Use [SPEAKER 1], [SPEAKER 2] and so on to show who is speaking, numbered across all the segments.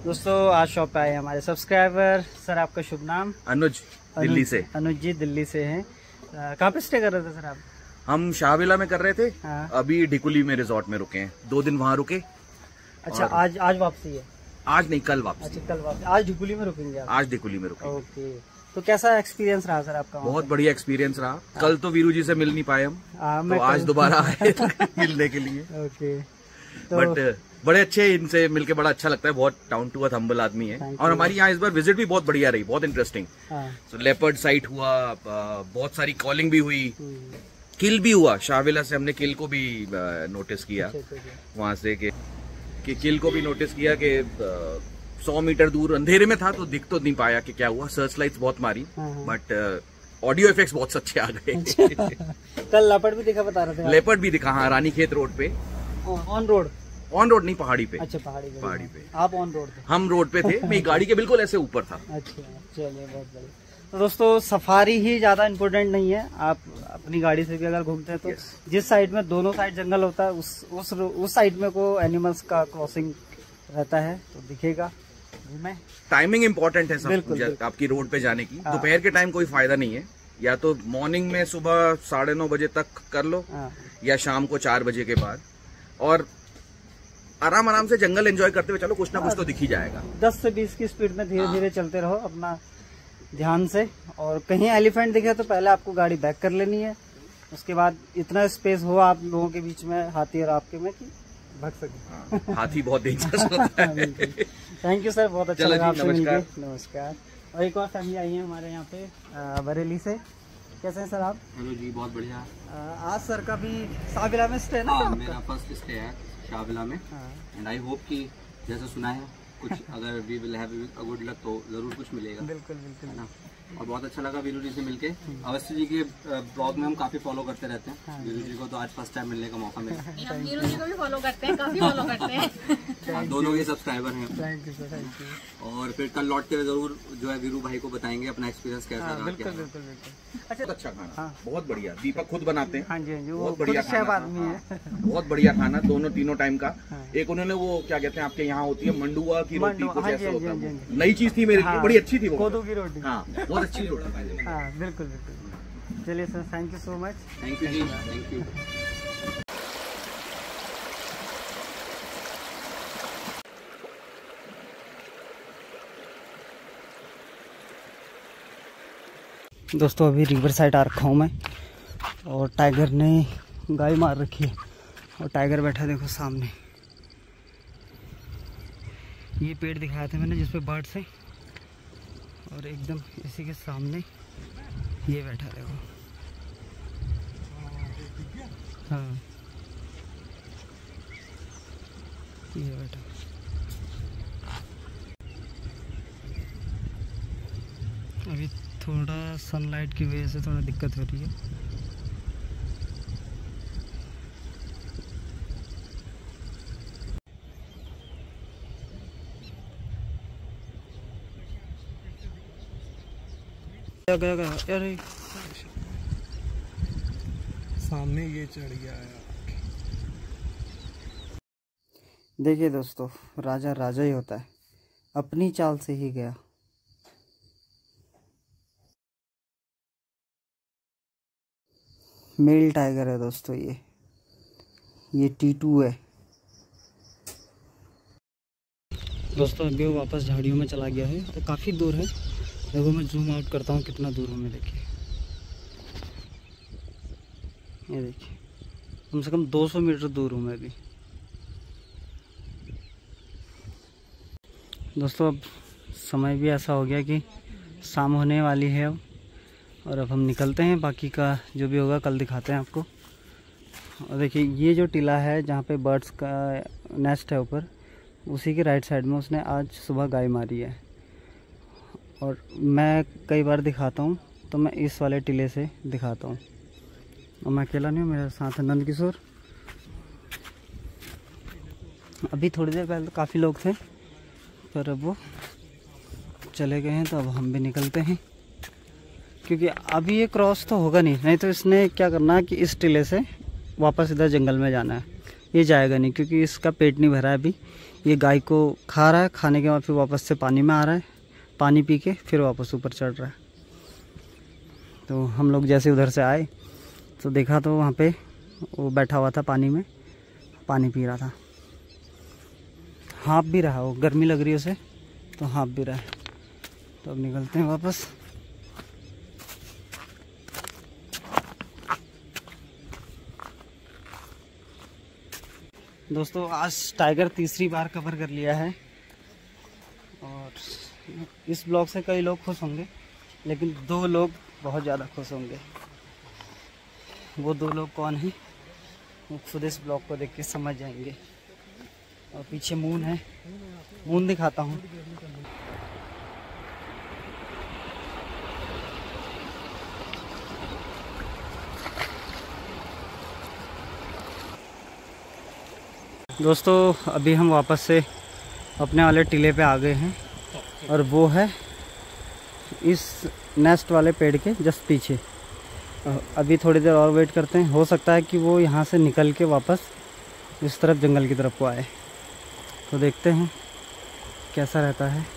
[SPEAKER 1] दोस्तों आज शॉप पे आए हमारे सब्सक्राइबर। सर आपका शुभ नाम?
[SPEAKER 2] अनुज, दिल्ली से।
[SPEAKER 1] अनुज जी दिल्ली से हैं। कहाँ पे स्टे कर रहे थे सर आप?
[SPEAKER 2] हम शाहविला में कर रहे थे।
[SPEAKER 1] हाँ।
[SPEAKER 2] अभी ढिकुली में रिजॉर्ट में रुके हैं, 2 दिन वहाँ रुके।
[SPEAKER 1] अच्छा, आज वापसी है?
[SPEAKER 2] आज नहीं, कल वापसी।
[SPEAKER 1] अच्छा कल वापसी। आज ढिकुली में रुकेंगे आप?
[SPEAKER 2] आज ढिकुली में रुके।
[SPEAKER 1] ओके, तो कैसा एक्सपीरियंस रहा सर आपका?
[SPEAKER 2] बहुत बढ़िया एक्सपीरियंस रहा। कल तो वीरू जी से मिल नहीं पाए हम, तो आज दोबारा आए मिलने के लिए।
[SPEAKER 1] ओके,
[SPEAKER 2] बट बड़े अच्छे, इनसे मिलके बड़ा अच्छा लगता है। बहुत डाउन टू अर्थ हम्बल आदमी है। और हमारी यहाँ इस बार विजिट भी बहुत बढ़िया रही, बहुत इंटरेस्टिंग। तो लेपर्ड साइट हुआ, बहुत सारी कॉलिंग भी हुई, किल भी हुआ। शाहविला से हमने किल को भी नोटिस किया। वहां से कि किल को भी नोटिस किया कि 100 मीटर दूर अंधेरे में था तो दिख तो नहीं पाया कि क्या हुआ। सर्च लाइट्स बहुत मारी, बट ऑडियो इफेक्ट्स बहुत अच्छे आ गए।
[SPEAKER 1] कल लेपर्ड भी दिखा बता रहे थे? लेपर्ड
[SPEAKER 2] भी दिखा, हाँ, रानीखेत रोड पे। ऑन रोड नहीं, पहाड़ी पे।
[SPEAKER 1] अच्छा, पहाड़ी पे। आप ऑन रोड पे? हम
[SPEAKER 2] रोड पे थे, मेरी गाड़ी के बिल्कुल ऐसे ऊपर था।
[SPEAKER 1] अच्छा, चलिए बहुत बढ़िया। तो दोस्तों सफारी ही ज्यादा इम्पोर्टेंट नहीं है। आप अपनी गाड़ी से भी अगर घूमते हैं तो जिस साइड में दोनों साइड जंगल होता है उस साइड में को एनिमल्स का क्रॉसिंग रहता है तो दिखेगा। घूमे, टाइमिंग
[SPEAKER 2] इम्पोर्टेंट है सब आपकी रोड पे जाने की। दोपहर के टाइम कोई फायदा नहीं है। या तो मॉर्निंग में सुबह 9:30 बजे तक कर लो, या शाम को 4 बजे के बाद। और आराम से जंगल एंजॉय करते हुए चलो, कुछ ना कुछ तो दिख ही जाएगा।
[SPEAKER 1] 10 से 20 की स्पीड में धीरे धीरे चलते रहो अपना ध्यान से। और कहीं एलिफेंट दिखे तो पहले आपको गाड़ी बैक कर लेनी है। उसके बाद इतना स्पेस हो आप लोगों के बीच में, हाथी और आपके में, कि भाग सके।
[SPEAKER 2] हाथी बहुत डेंजरस होता है।
[SPEAKER 1] थैंक यू सर, बहुत अच्छा लगा आपसे मिलकर। नमस्कार। और एक और फैमिली आई है हमारे यहाँ पे बरेली से। कैसे हैं सर आप?
[SPEAKER 3] हेलो जी, बहुत बढ़िया।
[SPEAKER 1] आज सर का भी शाहविला में स्टे है ना?
[SPEAKER 3] मेरा फर्स्ट स्टे है शाहविला में। एंड आई होप कि जैसा सुना है कुछ अगर we will have a good luck तो जरूर कुछ मिलेगा।
[SPEAKER 1] बिल्कुल बिल्कुल,
[SPEAKER 3] है ना। और बहुत अच्छा लगा वीरू जी से मिलके। अवस्थी जी के ब्लॉग में हम काफी फॉलो करते रहते हैं। वीरू जी को तो आज फर्स्ट टाइम मिलने का मौका मिला।
[SPEAKER 4] वीरू जी को भी फॉलो करते हैं, काफी फॉलो करते हैं।
[SPEAKER 3] दोनों के सब्सक्राइबर हैं।
[SPEAKER 1] Thank you sir, thank you.
[SPEAKER 3] और फिर कल लौट के जरूर जो है वीरू भाई को बताएंगे अपना एक्सपीरियंस कैसा रहा।
[SPEAKER 1] बिल्कुल बिल्कुल बिल्कुल।
[SPEAKER 2] अच्छा खाना, बहुत बढ़िया। दीपक खुद बनाते हैं।
[SPEAKER 1] हाँ जी,
[SPEAKER 2] बहुत बढ़िया
[SPEAKER 1] आदमी है।
[SPEAKER 2] बहुत बढ़िया खाना, तीनों टाइम का। एक उन्होंने वो क्या कहते हैं आपके यहाँ होती है मंडुआ की रोटी, कुछ ऐसा होता है। नई चीज थी मेरे लिए, बड़ी अच्छी थी वो,
[SPEAKER 1] कोदू की रोटी।
[SPEAKER 2] हाँ, बहुत अच्छी रोटी।
[SPEAKER 1] हाँ बिल्कुल बिल्कुल। चलिए sir, thank you so much.
[SPEAKER 3] Thank you ji, thank you.
[SPEAKER 1] दोस्तों अभी रिवर साइड आ रखा हूँ मैं, और टाइगर ने गाय मार रखी है। और टाइगर बैठा देखो सामने। ये पेड़ दिखाया था मैंने जिसपे बर्ड्स है, और एकदम इसी के सामने ये बैठा देखो। हाँ, ये बैठा। अभी थोड़ा सनलाइट की वजह से थोड़ा दिक्कत हो रही है। गया अरे
[SPEAKER 5] सामने ये चढ़ गया है।
[SPEAKER 1] देखिए दोस्तों, राजा राजा ही होता है, अपनी चाल से ही गया। मेल टाइगर है दोस्तों, ये T2 है दोस्तों। अभी वो वापस झाड़ियों में चला गया है, तो काफ़ी दूर है। देखो मैं जूम आउट करता हूँ कितना दूर हूँ मैं। देखिए, ये देखिए, कम से कम 200 मीटर दूर हूँ मैं अभी। दोस्तों अब समय भी ऐसा हो गया कि शाम होने वाली है अब, और अब हम निकलते हैं। बाकी का जो भी होगा कल दिखाते हैं आपको। और देखिए ये जो टीला है जहाँ पे बर्ड्स का नेस्ट है ऊपर, उसी के राइट साइड में उसने आज सुबह गाय मारी है। और मैं कई बार दिखाता हूँ, तो मैं इस वाले टीले से दिखाता हूँ। और मैं अकेला नहीं हूँ, मेरे साथ है नंद किशोर। अभी थोड़ी देर पहले काफ़ी लोग थे, पर अब वो चले गए हैं। तो अब हम भी निकलते हैं, क्योंकि अभी ये क्रॉस तो होगा नहीं तो इसने क्या करना है कि इस टीले से वापस इधर जंगल में जाना है। ये जाएगा नहीं क्योंकि इसका पेट नहीं भरा है अभी, ये गाय को खा रहा है, खाने के बाद फिर वापस से पानी में आ रहा है, पानी पी के फिर वापस ऊपर चढ़ रहा है। तो हम लोग जैसे उधर से आए तो देखा तो वहाँ पे वो बैठा हुआ था पानी में, पानी पी रहा था, हाँफ भी रहा, वो गर्मी लग रही है उसे तो हाँफ भी रहा है। तो अब निकलते हैं वापस। दोस्तों आज टाइगर तीसरी बार कवर कर लिया है और इस ब्लॉग से कई लोग खुश होंगे, लेकिन 2 लोग बहुत ज़्यादा खुश होंगे। वो 2 लोग कौन हैं वो खुद इस ब्लॉग को देख के समझ जाएंगे। और पीछे मून है, मून दिखाता हूँ। दोस्तों अभी हम वापस से अपने वाले टीले पे आ गए हैं और वो है इस नेस्ट वाले पेड़ के जस्ट पीछे। अभी थोड़ी देर और वेट करते हैं, हो सकता है कि वो यहाँ से निकल के वापस इस तरफ जंगल की तरफ को आए। तो देखते हैं कैसा रहता है।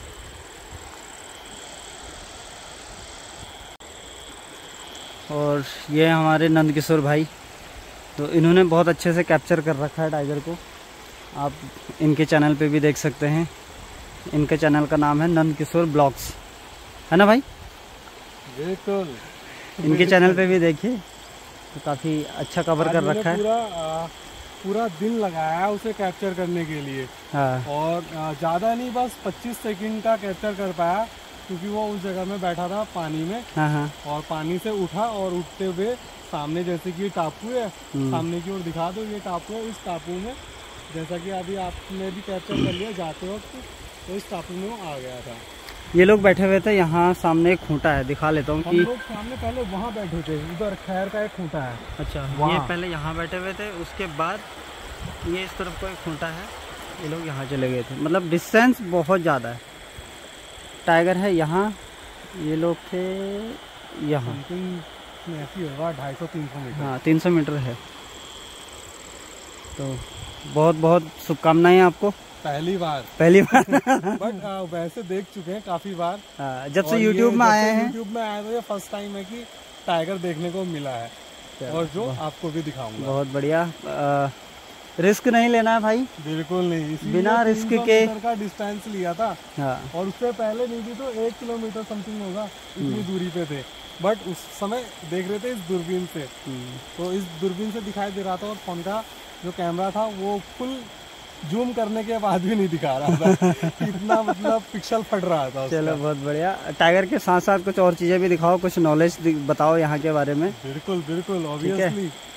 [SPEAKER 1] और ये हमारे नंद किशोर भाई, तो इन्होंने बहुत अच्छे से कैप्चर कर रखा है टाइगर को। आप इनके चैनल पे भी देख सकते हैं, इनके चैनल का नाम है नंद किशोर ब्लॉग्स, है ना भाई?
[SPEAKER 5] बिल्कुल,
[SPEAKER 1] इनके चैनल पे भी देखिए, तो काफ़ी अच्छा कवर कर रखा
[SPEAKER 5] है। पूरा दिन लगाया उसे कैप्चर करने के लिए।
[SPEAKER 1] हाँ।
[SPEAKER 5] और ज़्यादा नहीं, बस 25 सेकंड का कैप्चर कर पाया, क्योंकि वो उस जगह में बैठा था पानी में।
[SPEAKER 1] हाँ हाँ।
[SPEAKER 5] और पानी से उठा और उठते हुए सामने, जैसे कि टापू है, सामने की ओर दिखा दो, ये टापू है। इस टापू में जैसा कि अभी आपने भी कैप्चर कर लिया जाते वक्त, तो इस टापू में वो आ गया था।
[SPEAKER 1] ये लोग बैठे हुए थे, यहाँ सामने एक खूंटा है, दिखा लेता हूँ कि
[SPEAKER 5] हम लोग सामने पहले वहाँ बैठे थे, उधर खैर का एक खूंटा है।
[SPEAKER 1] अच्छा, ये पहले यहाँ बैठे हुए थे, उसके बाद ये इस तरफ को एक खूंटा है, ये लोग यहाँ चले गए थे। मतलब डिस्टेंस बहुत ज़्यादा है। टाइगर है यहाँ, ये लोग थे यहाँ,
[SPEAKER 5] ऐसी होगा 250-300 मीटर।
[SPEAKER 1] हाँ 300 मीटर है। तो बहुत बहुत शुभकामनाएं आपको।
[SPEAKER 5] पहली बार बट वैसे देख चुके हैं काफी बार।
[SPEAKER 1] जब से यूट्यूब में आए हैं,
[SPEAKER 5] यूट्यूब में आए तो ये फर्स्ट टाइम है कि टाइगर देखने को मिला है, और जो आपको भी दिखाऊंगा।
[SPEAKER 1] बहुत बढ़िया। रिस्क नहीं लेना है भाई,
[SPEAKER 5] बिल्कुल नहीं,
[SPEAKER 1] बिना रिस्क के
[SPEAKER 5] का डिस्टेंस लिया था।
[SPEAKER 1] हाँ।
[SPEAKER 5] और उससे पहले नहीं भी तो 1 किलोमीटर समथिंग होगा, इतनी दूरी पे थे। बट उस समय देख रहे थे इस दूरबीन से, तो इस दूरबीन से दिखाई दे रहा था, और फोन का जो कैमरा था वो फुल जूम करने के बाद भी नहीं दिखा रहा था इतना मतलब पिक्सल फट रहा था।
[SPEAKER 1] चलो बहुत बढ़िया। टाइगर के साथ साथ कुछ और चीजें भी दिखाओ, कुछ नॉलेज बताओ यहाँ के बारे में।
[SPEAKER 5] बिल्कुल बिल्कुल, ऑब्वियसली।